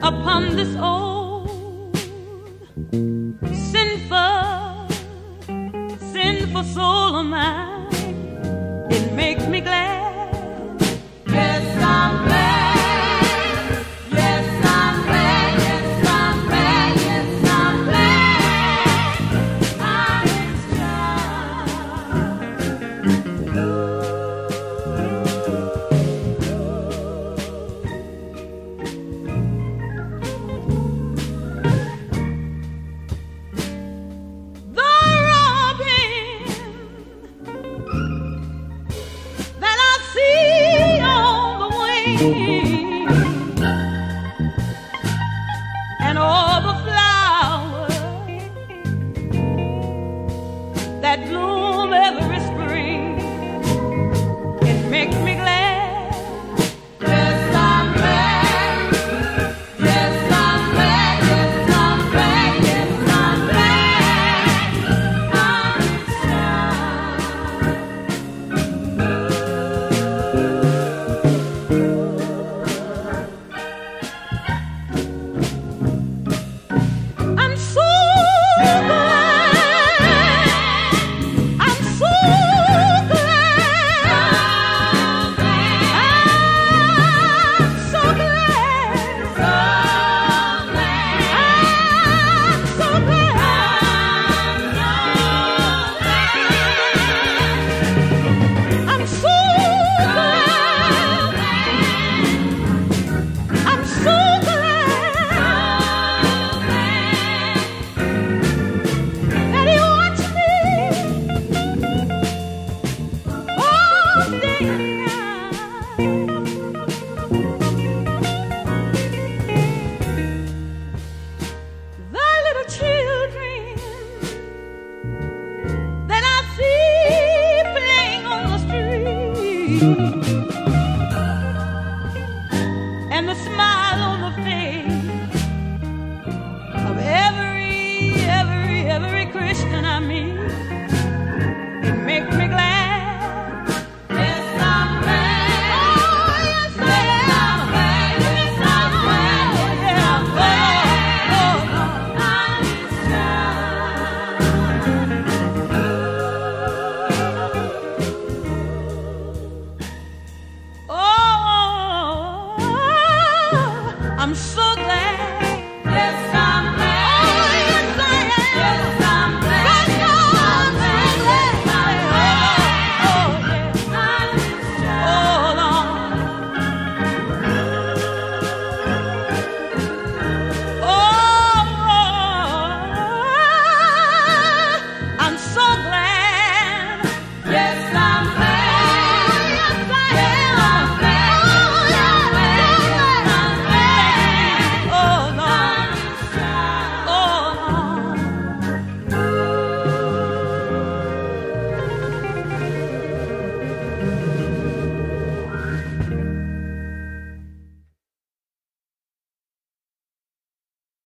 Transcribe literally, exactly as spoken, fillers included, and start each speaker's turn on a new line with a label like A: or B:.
A: upon this old sinful, sinful soul of mine. It makes me glad. Yes, I'm glad. Yes, I'm glad. Yes, I'm glad. Yes, I'm glad. I'm his child. The robin that I see on the wing, and all the flowers that bloom every spring, it makes me glad. Yes, I'm glad. Yes, I'm glad. Yes, I'm glad. Yes, I'm glad. I'm his child. I'm so glad. I'm so glad. I'm so glad. I'm so glad. I'm so glad. I'm so glad that he wants me all day. The little children that I see playing on the street,